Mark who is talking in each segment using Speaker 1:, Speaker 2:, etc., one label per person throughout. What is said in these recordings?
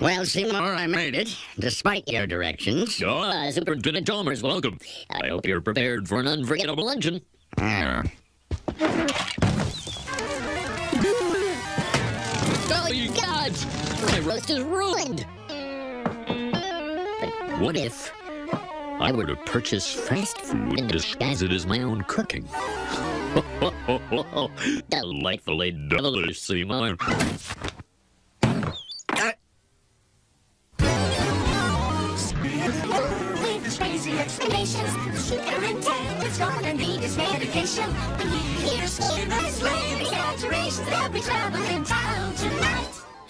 Speaker 1: Well, Seymour, I made it, despite your directions.
Speaker 2: Oh, Superintendent Chalmers, welcome. I hope you're prepared for an unforgettable luncheon.
Speaker 1: Ah.
Speaker 2: Oh, you gods! My roast is ruined! But what if I were to purchase fast food and disguise it as my own cooking? Delightfully devilish, Seymour.
Speaker 3: With crazy explanations, superintendent's gonna need his medication. When you hear Skinner's lame exaggerations, they'll be trouble in town tonight.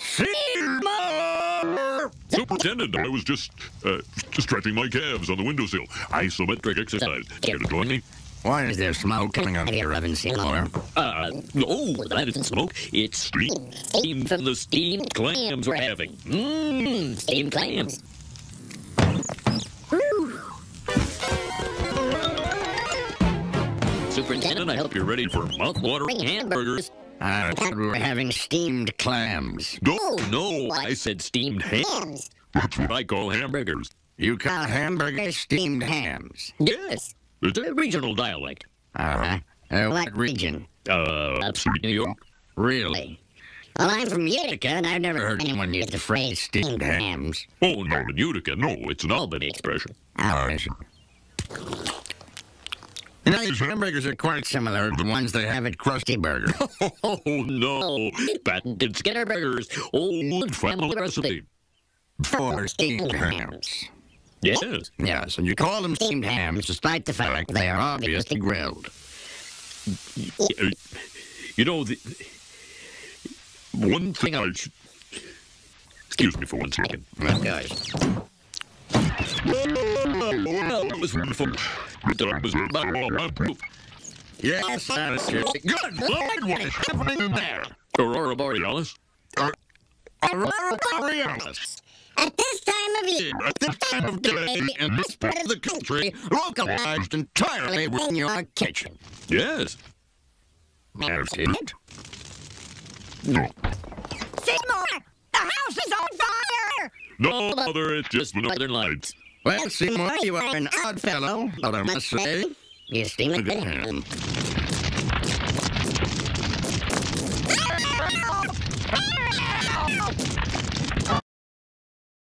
Speaker 4: Seymour! Superintendent, I was just stretching my calves on the windowsill. Isometric exercise. Care to join me?
Speaker 1: Why is there smoke coming out of your oven, Seymour?
Speaker 2: No, that isn't smoke. It's steam. Steam from the steamed clams we're having. Mmm, steamed clams. Superintendent, I hope you're ready for mouth-watering hamburgers.
Speaker 1: I thought we were having steamed clams.
Speaker 2: No, I said steamed hams. That's what I call hamburgers.
Speaker 1: You call hamburgers steamed hams?
Speaker 2: Yes, it's a regional dialect.
Speaker 1: What region?
Speaker 2: Upstate New York.
Speaker 1: Really? Well, I'm from Utica, and I've never heard anyone use the phrase steamed hams.
Speaker 4: Oh, no, in Utica, no, it's an Albany expression.
Speaker 1: Oh, is it? You know, these hamburgers are quite similar to the ones they have at Krusty Burger.
Speaker 2: Oh, no. Patented Skinner Burgers. Old family recipe.
Speaker 1: For steamed hams.
Speaker 2: Yes.
Speaker 1: Yes, and you call them steamed hams despite the fact they are obviously grilled.
Speaker 2: You know, one thing I should... Excuse me for 1 second.
Speaker 1: Oh, gosh.
Speaker 2: Well, it was wonderful.
Speaker 1: Yes, that's true. Good Lord, what is happening in there?
Speaker 2: Aurora Borealis.
Speaker 1: Aurora Borealis.
Speaker 3: At this time of year,
Speaker 1: At this time of day, in this part of the country, localized entirely within your kitchen.
Speaker 2: Yes.
Speaker 1: I've seen it.
Speaker 4: No,
Speaker 3: Seymour, the house is on fire!
Speaker 4: no, mother, it's just the Northern Lights.
Speaker 1: Well, Seymour, you are an odd fellow, but I must say, you steam a good ham.